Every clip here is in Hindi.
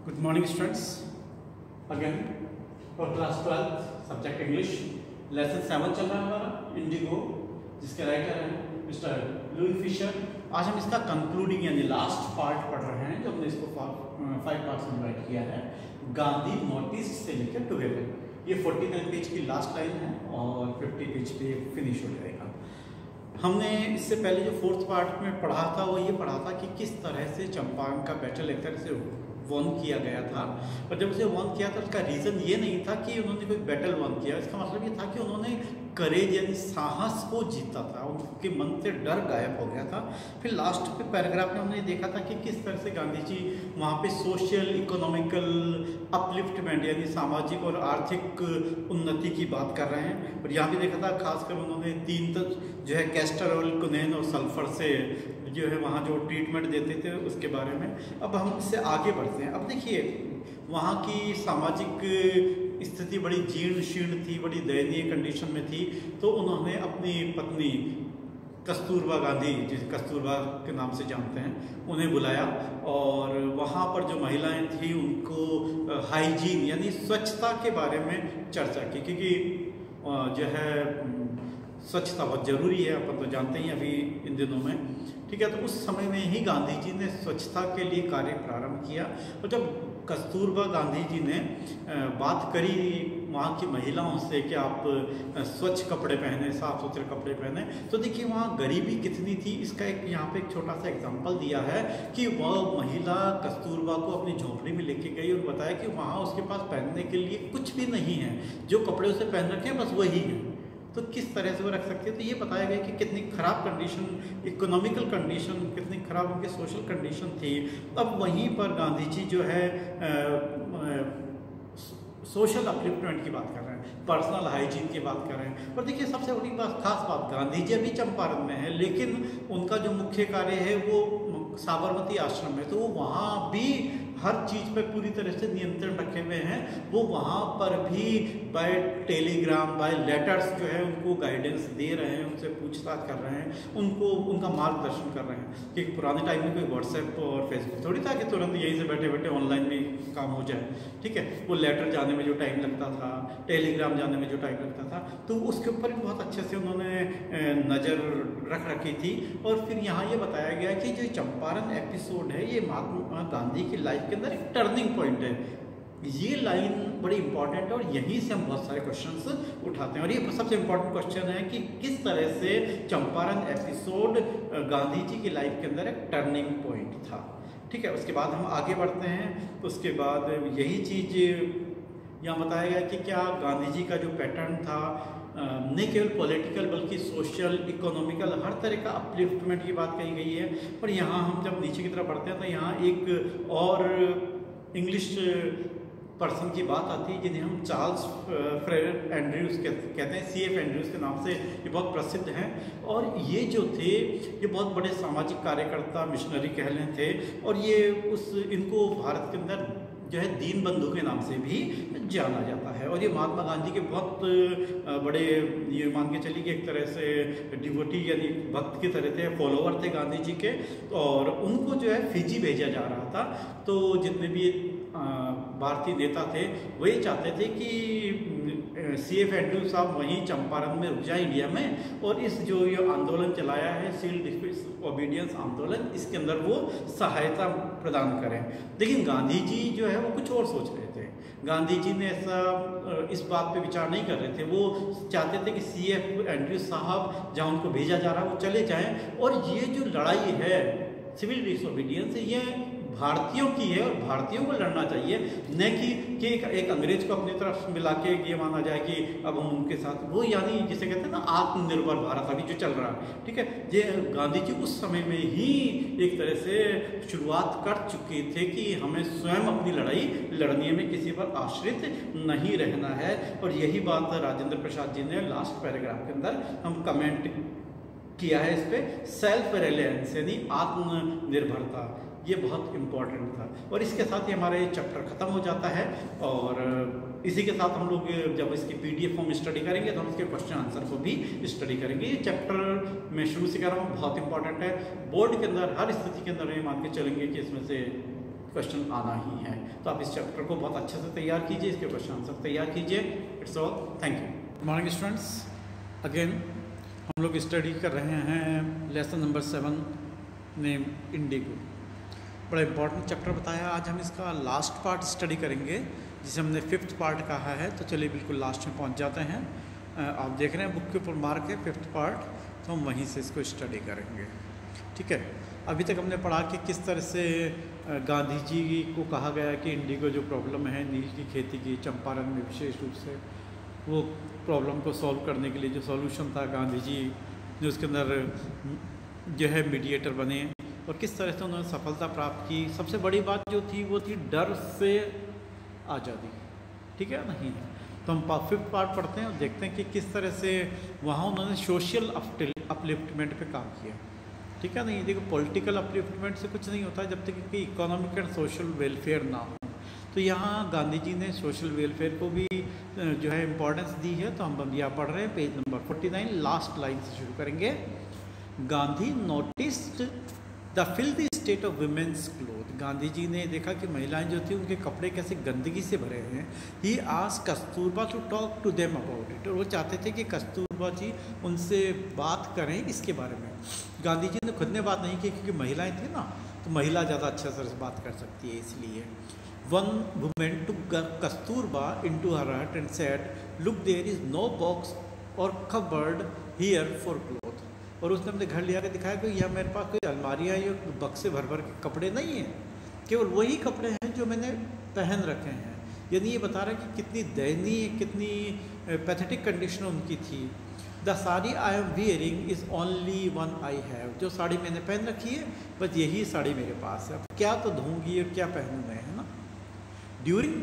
Good morning, students. Again for class 12 subject English lesson 7 चल रहा है हमारा इंडिगो, जिसके राइटर हैं मिस्टर लुई फिशर। आज हम इसका कंक्लूडिंग यानी लास्ट पार्ट पढ़ रहे हैं, जो हमने इसको 5 पार्ट्स में डिवाइड किया है। गांधी नोटिस से लेकर टुगेदर, ये 49 पेज की लास्ट लाइन है और 50 पेज पे फिनिश हो जाएगा। हमने इससे पहले जो 4th पार्ट में पढ़ा था वो ये पढ़ा था कि किस तरह से चंपारण का बैटल एक तरह से वन किया गया था। और जब उसे वन किया था उसका रीज़न ये नहीं था कि उन्होंने कोई बैटल वन किया, इसका मतलब ये था कि उन्होंने करेज यानी साहस को जीता था, उनके मन से डर गायब हो गया था। फिर लास्ट पे पैराग्राफ में हमने देखा था कि किस तरह से गांधी जी वहाँ पे सोशल इकोनॉमिकल अपलिफ्टमेंट यानी सामाजिक और आर्थिक उन्नति की बात कर रहे हैं। और यहाँ भी देखा था खासकर उन्होंने 3 जो है कैस्टर ऑयल, कुनैन और सल्फर से जो है वहाँ जो ट्रीटमेंट देते थे उसके बारे में। अब हम इससे आगे बढ़ते हैं। अब देखिए वहाँ की सामाजिक स्थिति बड़ी जीर्ण शीर्ण थी, बड़ी दयनीय कंडीशन में थी। तो उन्होंने अपनी पत्नी कस्तूरबा गांधी, जिसे कस्तूरबा के नाम से जानते हैं, उन्हें बुलाया और वहाँ पर जो महिलाएं थी उनको हाइजीन यानी स्वच्छता के बारे में चर्चा की, क्योंकि जो है स्वच्छता बहुत ज़रूरी है, अपन तो जानते ही अभी इन दिनों में। ठीक है, तो उस समय में ही गांधी जी ने स्वच्छता के लिए कार्य प्रारंभ किया। और जब कस्तूरबा गांधी जी ने बात करी वहाँ की महिलाओं से कि आप स्वच्छ कपड़े पहने, साफ सुथरे कपड़े पहने, तो देखिए वहाँ गरीबी कितनी थी। इसका एक यहाँ पे एक छोटा सा एग्जांपल दिया है कि वह महिला कस्तूरबा को अपनी झोंपड़ी में लेके गई और बताया कि वहाँ उसके पास पहनने के लिए कुछ भी नहीं है, जो कपड़े उसे पहन रखे हैं बस वही है। तो किस तरह से वो रख सकते हैं। तो ये बताया गया कि कितनी ख़राब कंडीशन, इकोनॉमिकल कंडीशन, कितनी ख़राब उनकी सोशल कंडीशन थी। अब वहीं पर गांधी जी जो है सोशल अपलिफ्टमेंट की बात कर रहे हैं, पर्सनल हाइजीन की बात कर रहे हैं। और देखिए सबसे बड़ी बात, खास बात, गांधी जी अभी चंपारण में है, लेकिन उनका जो मुख्य कार्य है वो साबरमती आश्रम में। तो वो वहाँ भी हर चीज़ पर पूरी तरह से नियंत्रण रखे हुए हैं। वो वहाँ पर भी बाय टेलीग्राम, बाय लेटर्स जो है उनको गाइडेंस दे रहे हैं, उनसे पूछताछ कर रहे हैं, उनको उनका मार्गदर्शन कर रहे हैं। कि पुराने टाइम में कोई व्हाट्सएप और फेसबुक थोड़ी था कि तुरंत यहीं से बैठे बैठे ऑनलाइन भी काम हो जाए। ठीक है, वो लेटर जाने में जो टाइम लगता था, टेलीग्राम जाने में जो टाइम लगता था, तो उसके ऊपर भी बहुत अच्छे से उन्होंने नज़र रख रखी थी। और फिर यहाँ ये बताया गया कि जो चंपारण एपिसोड है ये महात्मा गांधी की लाइफ के अंदर एक टर्निंग पॉइंट है। ये लाइन बड़ी इंपॉर्टेंट है और यहीं से हम बहुत सारे क्वेश्चंस उठाते हैं। और ये सबसे इम्पोर्टेंट क्वेश्चन है कि किस तरह से चंपारण एपिसोड गांधी जी की लाइफ के अंदर एक टर्निंग पॉइंट था। ठीक है, उसके बाद हम आगे बढ़ते हैं। तो उसके बाद यही चीज़ यहाँ बताया गया कि क्या गांधी जी का जो पैटर्न था नहीं केवल पॉलिटिकल बल्कि सोशल, इकोनॉमिकल, हर तरह का अपलिफ्टमेंट की बात कही गई है। पर यहाँ हम जब नीचे की तरफ बढ़ते हैं तो यहाँ एक और इंग्लिश पर्सन की बात आती है जिन्हें हम चार्ल्स फ्रेडरिक एंड्रयूज कहते हैं, CF एंड्रयूज के नाम से ये बहुत प्रसिद्ध हैं। और ये जो थे ये बहुत बड़े सामाजिक कार्यकर्ता, मिशनरी कह लें थे। और ये इनको भारत के अंदर जो है दीन बंधु के नाम से भी जाना जाता है। और ये महात्मा गांधी के बहुत बड़े, ये मान के चलिए कि एक तरह से डिवोटी यानी भक्त की तरह थे, फॉलोवर थे गांधी जी के। और उनको जो है फिजी भेजा जा रहा था। तो जितने भी भारतीय नेता थे वो ये चाहते थे कि CF एंड्रयूज साहब वहीं चंपारण में रुक जाए इंडिया में, और इस जो ये आंदोलन चलाया है सिविल डिसोबीडियंस आंदोलन, इसके अंदर वो सहायता प्रदान करें। लेकिन गांधी जी जो है वो कुछ और सोच रहे थे। गांधी जी ने ऐसा इस बात पे विचार नहीं कर रहे थे। वो चाहते थे कि CF एंड्रयूज साहब जहाँ उनको भेजा जा रहा है वो चले जाएं। और ये जो लड़ाई है सिविल डिसोबीडियंस, ये भारतीयों की है और भारतीयों को लड़ना चाहिए, न कि एक अंग्रेज को अपनी तरफ मिला के ये माना जाए कि अब हम उनके साथ, वो यानी जिसे कहते हैं ना आत्मनिर्भर भारत अभी जो चल रहा है। ठीक है, ये गांधी जी उस समय में ही एक तरह से शुरुआत कर चुके थे कि हमें स्वयं अपनी लड़ाई लड़ने में किसी पर आश्रित नहीं रहना है। और यही बात राजेंद्र प्रसाद जी ने लास्ट पैराग्राफ के अंदर हम कमेंट किया है इस पर, सेल्फ रिलायंस यानी आत्मनिर्भरता, ये बहुत इम्पोर्टेंट था। और इसके साथ ही हमारा ये चैप्टर ख़त्म हो जाता है। और इसी के साथ हम लोग जब इसकी PDF फॉर्म स्टडी करेंगे तो हम इसके क्वेश्चन आंसर को भी स्टडी करेंगे। ये चैप्टर मैं शुरू से कह रहा हूँ बहुत इंपॉर्टेंट है। बोर्ड के अंदर हर स्थिति के अंदर ये मान के चलेंगे कि इसमें से क्वेश्चन आना ही है। तो आप इस चैप्टर को बहुत अच्छे से तैयार कीजिए, इसके क्वेश्चन आंसर तैयार कीजिए। It's all, thank you. Good morning students, again हम लोग स्टडी कर रहे हैं लेसन नंबर 7 नेम इंडिगो। बड़ा इंपॉर्टेंट चैप्टर बताया। आज हम इसका लास्ट पार्ट स्टडी करेंगे जिसे हमने 5th पार्ट कहा है। तो चलिए बिल्कुल लास्ट में पहुंच जाते हैं। आप देख रहे हैं बुक के ऊपर मार्क है 5th पार्ट, तो हम वहीं से इसको स्टडी करेंगे। ठीक है, अभी तक हमने पढ़ा कि किस तरह से गांधी जी को कहा गया कि इंडिगो जो प्रॉब्लम है नील की खेती की चंपारण में विशेष रूप से, वो प्रॉब्लम को सॉल्व करने के लिए जो सॉल्यूशन था गांधी जी जो उसके अंदर जो है मीडिएटर बने और किस तरह से उन्होंने सफलता प्राप्त की। सबसे बड़ी बात जो थी वो थी डर से आज़ादी। ठीक है नहीं है, तो हम 5th पार्ट पढ़ते हैं और देखते हैं कि किस तरह से वहाँ उन्होंने सोशल अपलिफ्टमेंट पे काम किया। ठीक है नहीं, देखो पॉलिटिकल अपलिफ्टमेंट से कुछ नहीं होता जब तक कि इकोनॉमिक एंड सोशल वेलफेयर ना हो। तो यहाँ गांधी जी ने सोशल वेलफेयर को भी जो है इम्पोर्टेंस दी है। तो हम यहाँ पढ़ रहे हैं पेज नंबर 49, लास्ट लाइन से शुरू करेंगे। Gandhi noticed the filthy state of women's cloth. Gandhi जी ने देखा कि महिलाएं जो थी उनके कपड़े कैसे गंदगी से भरे हैं। He asked Kasturba to talk to them about it. और वो चाहते थे कि कस्तूरबा जी उनसे बात करें इसके बारे में। गांधी जी ने खुद ने बात नहीं की क्योंकि महिलाएं थी ना, तो महिला ज़्यादा अच्छे से बात कर सकती है इसलिए। One woman took Kasturba into her hut and said, look there is no box or cupboard here for cloth. और उसने अपने घर ले आकर दिखाया कि यह मेरे पास कोई अलमारियाँ या बक्से भर भर के कपड़े नहीं हैं, केवल वही कपड़े हैं जो मैंने पहन रखे हैं। यानी ये बता रहा है कि कितनी दयनीय, कितनी पैथेटिक कंडीशन उनकी थी। The sari I am wearing is only one I have. जो साड़ी मैंने पहन रखी है बस यही साड़ी मेरे पास है, क्या तो धोऊंगी और क्या पहनूँ मैं, है ना। During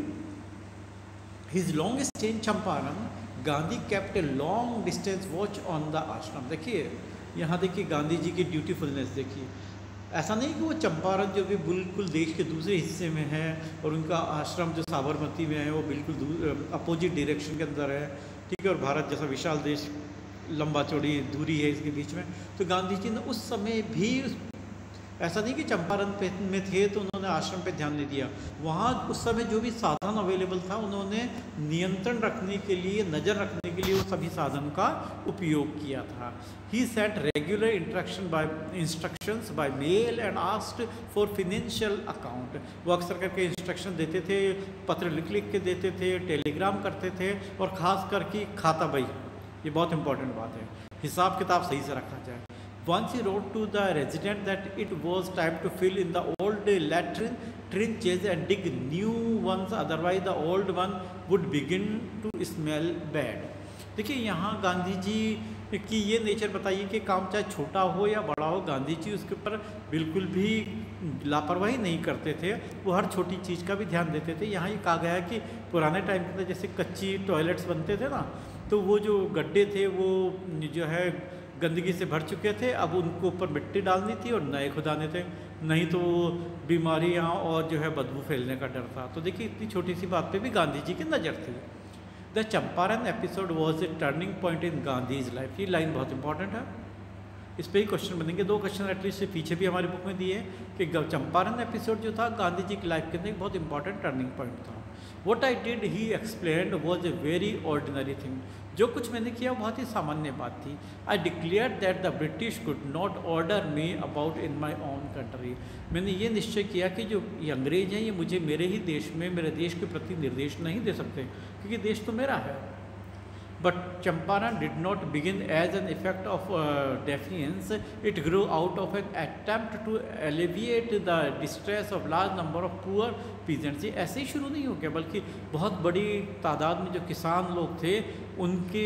his long stay in Champaran, Gandhi kept a long distance watch on the ashram. देखिए यहाँ देखिए गांधी जी की ड्यूटीफुलनेस देखिए। ऐसा नहीं कि वो चंपारण जो कि बिल्कुल देश के दूसरे हिस्से में है और उनका आश्रम जो साबरमती में है वो बिल्कुल अपोजिट डायरेक्शन के अंदर है। ठीक है, और भारत जैसा विशाल देश, लंबा चौड़ी दूरी है इसके बीच में। तो गांधी जी ने उस समय भी ऐसा नहीं कि चंपारण में थे तो उन्होंने आश्रम पे ध्यान नहीं दिया। वहाँ उस समय जो भी साधन अवेलेबल था उन्होंने नियंत्रण रखने के लिए, नज़र रखने के लिए वो सभी साधन का उपयोग किया था। He set regular instructions by mail and asked for financial account. वो अक्सर करके इंस्ट्रक्शन देते थे, पत्र लिख लिख के देते थे, टेलीग्राम करते थे और ख़ास करके खाता बही, ये बहुत इंपॉर्टेंट बात है, हिसाब किताब सही से रखा जाए। Once he wrote to the resident that it was time to fill in the old latrine trenches and dig new ones, otherwise the old one would begin to smell bad. देखिए यहाँ गांधी जी की ये नेचर बताइए कि काम चाहे छोटा हो या बड़ा हो, गांधी जी उसके ऊपर बिल्कुल भी लापरवाही नहीं करते थे। वो हर छोटी चीज़ का भी ध्यान देते थे। यहाँ ये कहा गया है कि पुराने टाइम के अंदर जैसे कच्ची टॉयलेट्स बनते थे ना, तो वो जो गड्ढे थे वो जो है गंदगी से भर चुके थे। अब उनको ऊपर मिट्टी डालनी थी और नए खुदाने थे, नहीं तो बीमारियाँ और जो है बदबू फैलने का डर था। तो देखिए इतनी छोटी सी बात पे भी गांधी जी की नज़र थी। The Champaran episode was a turning point in Gandhi's life. ये लाइन बहुत इंपॉर्टेंट है, इस पर ही क्वेश्चन बनेंगे। 2 क्वेश्चन एटलीस्ट पीछे भी हमारी बुक में दिए हैं कि चंपारण एपिसोड जो था गांधी जी की लाइफ के अंदर एक बहुत इंपॉर्टेंट टर्निंग पॉइंट था। What I did he explained was a very ordinary thing. जो कुछ मैंने किया बहुत ही सामान्य बात थी। I declare that the British could not order me about in my own country. मैंने ये निश्चय किया कि जो ये अंग्रेज हैं ये मुझे मेरे ही देश में, मेरे देश के प्रति निर्देश नहीं दे सकते क्योंकि देश तो मेरा है। But Champaran did not begin as an effect of defiance. It grew out of an attempt to alleviate the distress of large number of poor peasants. ये ऐसे ही शुरू नहीं हो गया, बल्कि बहुत बड़ी तादाद में जो किसान लोग थे उनके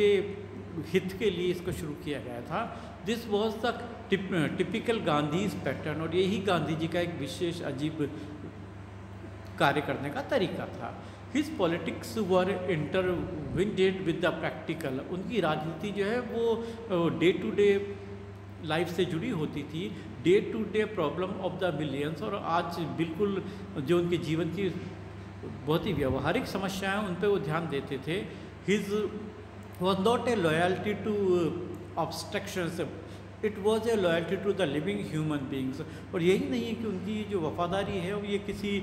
हित के लिए इसको शुरू किया गया था। This was the typical Gandhi's pattern. और यही गांधी जी का एक विशेष अजीब कार्य करने का तरीका था। His politics were intertwined with the practical. उनकी राजनीति जो है वो डे टू डे लाइफ से जुड़ी होती थी, day to day problem of the millions. और आज बिल्कुल जो उनके जीवन की बहुत ही व्यवहारिक समस्याएं उन पर वो ध्यान देते थे। His was not a loyalty to abstractions it was a loyalty to the living human beings. और यही नहीं है कि उनकी जो वफादारी है वो ये किसी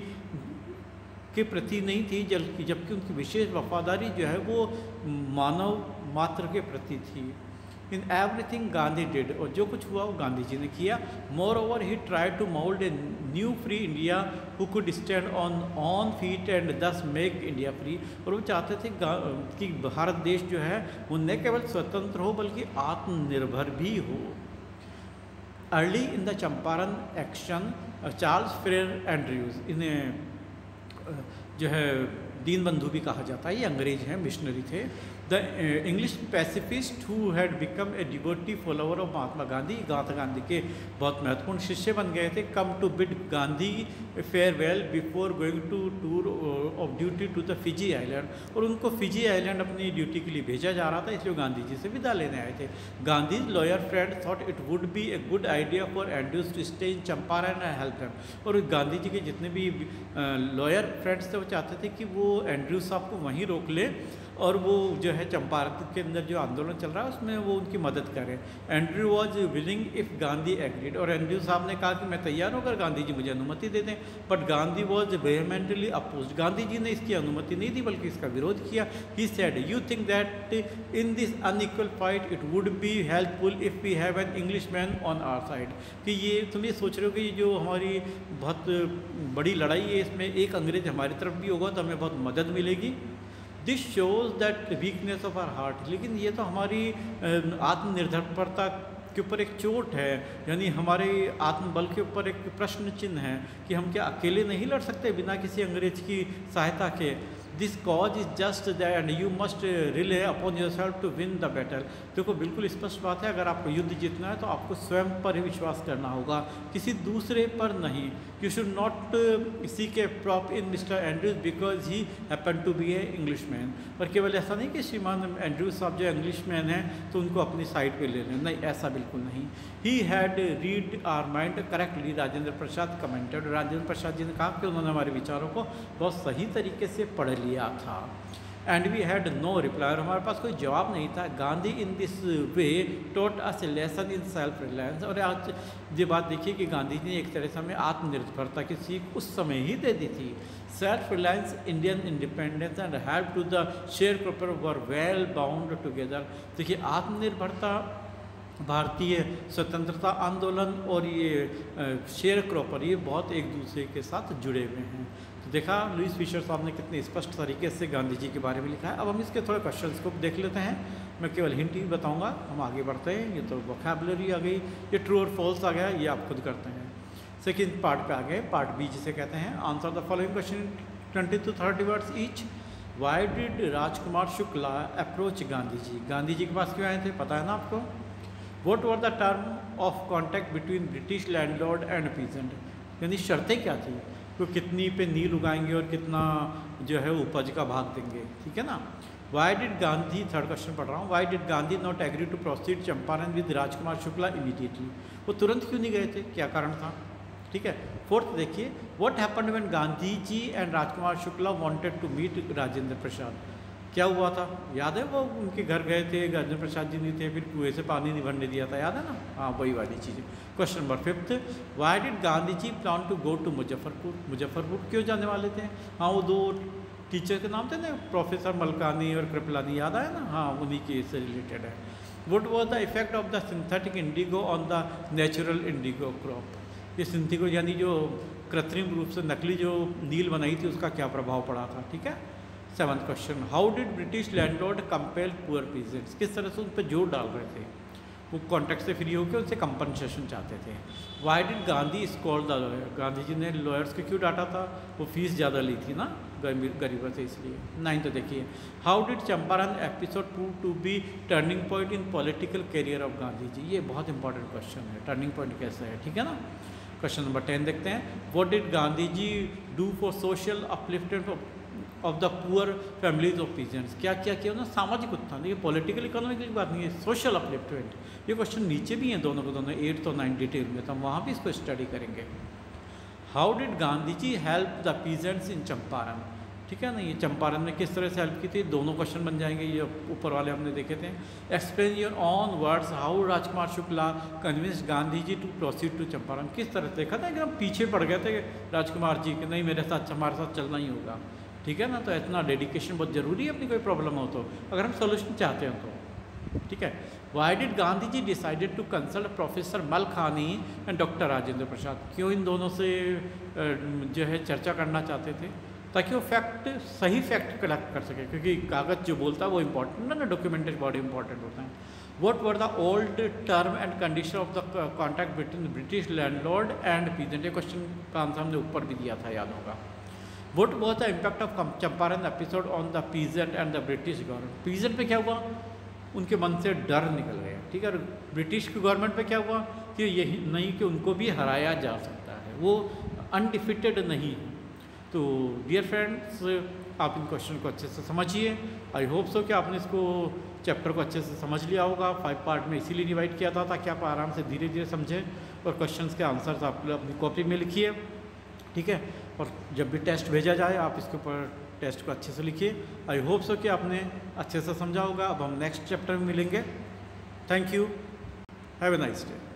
के प्रति नहीं थी, जबकि उनकी विशेष वफादारी जो है वो मानव मात्र के प्रति थी। इन एवरीथिंग गांधी डिड, और जो कुछ हुआ वो गांधी जी ने किया। Moreover he tried to mould a new free India who could stand on feet and thus make India free. और वो चाहते थे कि भारत देश जो है वो न केवल स्वतंत्र हो बल्कि आत्मनिर्भर भी हो। Early in the Champaran action Charles Freer Andrews, इन्हें जो है दीनबंधु भी कहा जाता है, ये अंग्रेज हैं, मिशनरी थे। The English pacifist who had become a devotee follower of Mahatma Gandhi, Mahatma Gandhi के बहुत महत्वपूर्ण शिष्य बन गए थे। Come to bid Gandhi farewell before going to tour of duty to the Fiji island, और उनको फिजी आइलैंड अपनी ड्यूटी के लिए भेजा जा रहा था, इसलिए गांधी जी से विदा लेने आए थे। Gandhi lawyer friend thought it would be a good idea for Andrews to stay in Champaran and help them. और गांधी जी के जितने भी लॉयर फ्रेंड्स थे वो चाहते थे कि वो एंड्रयूज साहब को वहीं रोक ले और वो जो है चंपारण के अंदर जो आंदोलन चल रहा है उसमें वो उनकी मदद करें। Andrew was willing if Gandhi agreed, और एंड्रयू साहब ने कहा कि मैं तैयार हूँ अगर गांधी जी मुझे अनुमति दे दें। But Gandhi was vehemently opposed, Gandhi जी ने इसकी अनुमति नहीं दी बल्कि इसका विरोध किया। He said you think that in this unequal fight it would be helpful if we have an English man on our side, कि ये तुम ये सोच रहे हो कि जो हमारी बहुत बड़ी लड़ाई है इसमें एक अंग्रेज हमारी तरफ भी होगा तो हमें बहुत मदद मिलेगी। This shows that weakness of our heart, लेकिन ये तो हमारी आत्मनिर्भरता के ऊपर एक चोट है, यानी हमारे आत्मबल के ऊपर एक प्रश्न चिन्ह है कि हम क्या अकेले नहीं लड़ सकते बिना किसी अंग्रेज की सहायता के। This cause is just that and you must rely upon yourself to win the battle. देखो बिल्कुल स्पष्ट बात है, अगर आपको युद्ध जीतना है तो आपको स्वयं पर ही विश्वास करना होगा, किसी दूसरे पर नहीं। You should not seek a prop in Mr Andrews because he happen to be a English man. और केवल ऐसा नहीं कि श्रीमान एंड्रयूज साहब जो इंग्लिश मैन हैं तो उनको अपनी साइड पे ले लें, नहीं, ऐसा बिल्कुल नहीं। He had read our mind correctly, Rajendra Prasad commented. Rajendra Prasad ji ने कहा कि उन्होंने हमारे विचारों को बहुत सही तरीके से पढ़ लिया था। And we had no reply, और हमारे पास कोई जवाब नहीं था। Gandhi in this way taught us a lesson in self reliance. और आज ये बात देखिए कि गांधी जी ने एक तरह से हमें आत्मनिर्भरता की सीख उस समय ही दे दी थी। Self reliance, Indian independence and help to the sharecropper were well bound together. देखिए आत्मनिर्भरता, भारतीय स्वतंत्रता आंदोलन और ये शेयर क्रॉपर, ये बहुत एक दूसरे के साथ जुड़े हुए हैं। तो देखा लुईस फिशर साहब ने कितने स्पष्ट तरीके से गांधी जी के बारे में लिखा है। अब हम इसके थोड़े क्वेश्चंस को देख लेते हैं, मैं केवल हिंट ही बताऊंगा, हम आगे बढ़ते हैं। ये तो वोकैबुलरी आ गई, ये ट्रू और फॉल्स आ गया, ये आप खुद करते हैं। सेकेंड पार्ट पे आ गए, पार्ट बी जिसे कहते हैं। Answer the following question 20 to 30 words each. Why did Rajkumar Shukla approach Gandhi ji, Gandhi ji के पास क्यों आए थे, पता है ना आपको। What were the term of contact between British landlord and peasant, यानी शर्तें क्या थी, तो कितनी पे नील उगाएंगे और कितना जो है उपज का भाग देंगे, ठीक है ना। Why did Gandhi, third question पढ़ रहा हूँ, why did Gandhi not agree to proceed Champaran with Rajkumar Shukla immediately, वो तुरंत क्यों नहीं गए थे, क्या कारण था, ठीक है। फोर्थ देखिए, what happened when Gandhi ji and Rajkumar Shukla wanted to meet Rajendra Prasad, क्या हुआ था, याद है। वो उनके घर गए थे, राजेंद्र प्रसाद जी नहीं थे, फिर कुएं से पानी नहीं भरने दिया था, याद है ना, हाँ वही वाली चीज़ें। Question number 5, why did Gandhi ji plan to go to Muzaffarpur, Muzaffarpur क्यों जाने वाले थे। हाँ वो दो टीचर के नाम थे ना, प्रोफेसर मलकानी और कृपलानी, याद आया ना, हाँ उन्हीं के से रिलेटेड है। What was the effect of the synthetic indigo on the natural indigo crop, ये सिंथिको यानी जो कृत्रिम रूप से नकली जो नील बनाई थी उसका क्या प्रभाव पड़ा था, ठीक है। 7th question, how did British landlord compel poor peasants, किस तरह से उन पर जोर डाल रहे थे, वो कॉन्ट्रैक्ट से फ्री होकर उनसे कंपनसेशन चाहते थे। Why did Gandhi scold the lawyer, गांधी जी ने लॉयर्स को क्यों डांटा था, वो फीस ज़्यादा ली थी ना गरीबों से, इसलिए। 9th देखिए, how did Champaran episode prove to be turning point in political career of Gandhi ji, ये बहुत इंपॉर्टेंट क्वेश्चन है, टर्निंग पॉइंट कैसे है, ठीक है ना। क्वेश्चन नंबर 10 देखते हैं, what did Gandhi ji do for social upliftment of the poor families of peasants, क्या क्या किया उन्होंने, सामाजिक उत्थान, ये पॉलिटिकल इकोनॉमिक की बात नहीं है, सोशल अपलिफ्टमेंट। ये क्वेश्चन नीचे भी हैं दोनों को दोनों, 8th और 9th डिटेल में, तो हम वहाँ भी इसको स्टडी करेंगे। How did Gandhi ji help the peasants in Champaran, ठीक है ना। ये चंपारण में किस तरह से हेल्प की थी, दोनों क्वेश्चन बन जाएंगे, ये ऊपर वाले हमने देखे थे। Explain your own words how Rajkumar Shukla convince Gandhi ji to proceed to Champaran. किस तरह से देखा था, एकदम पीछे पड़ गए थे राजकुमार जी कि नहीं मेरे साथ हमारे साथ चलना ही होगा, ठीक है ना। तो इतना डेडिकेशन बहुत ज़रूरी है अपनी कोई प्रॉब्लम हो तो, अगर हम सोल्यूशन चाहते हैं तो, ठीक है। Why did Gandhi ji decided to consult professor Malkani and doctor Rajendra Prasad. क्यों इन दोनों से जो है चर्चा करना चाहते थे, ताकि वो फैक्ट सही फैक्ट कलेक्ट कर सके, क्योंकि कागज़ जो बोलता है वो इंपॉर्टेंट है ना, डॉक्यूमेंटेड बॉडी इंपॉर्टेंट होता है। What were the old term and condition of the contact between British landlord and peasant. ये क्वेश्चन का आंसर हमने ऊपर भी दिया था, याद होगा। What was the impact of Champaran episode on the peasant and the British government. Peasant पे क्या हुआ, उनके मन से डर निकल गया, ठीक है। ब्रिटिश की गवर्नमेंट पे क्या हुआ कि यही नहीं कि उनको भी हराया जा सकता है, वो अनडिफिटेड नहीं है। तो डियर फ्रेंड्स, आप इन क्वेश्चन को अच्छे से समझिए। आई होप सो कि आपने इसको चैप्टर को अच्छे से समझ लिया होगा। 5 पार्ट में इसीलिए डिवाइड किया था ताकि आप आराम से धीरे धीरे समझें, और क्वेश्चंस के आंसर्स आप अपनी कॉपी में लिखिए, ठीक है। और जब भी टेस्ट भेजा जाए आप इसके ऊपर टेस्ट को अच्छे से लिखिए। आई होप सो कि आपने अच्छे से समझा होगा। अब हम नेक्स्ट चैप्टर में मिलेंगे। Thank you, have a nice day.